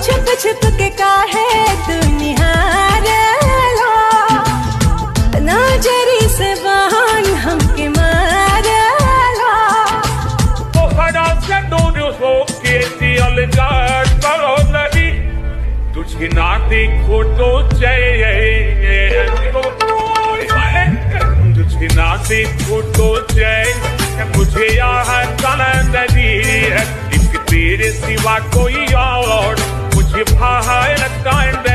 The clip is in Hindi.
छुप छुप के काहे तू निहार लो, नजरी से बहन हमके मार लो। Ojalá se no que te alejar para nadie, तुझे ना देखो तो चैन, तुझे ना देखो तो चैन, मुझे यहाँ कलंद है, इसके तेरे सिवा कोई और मुझे भाई लगता है।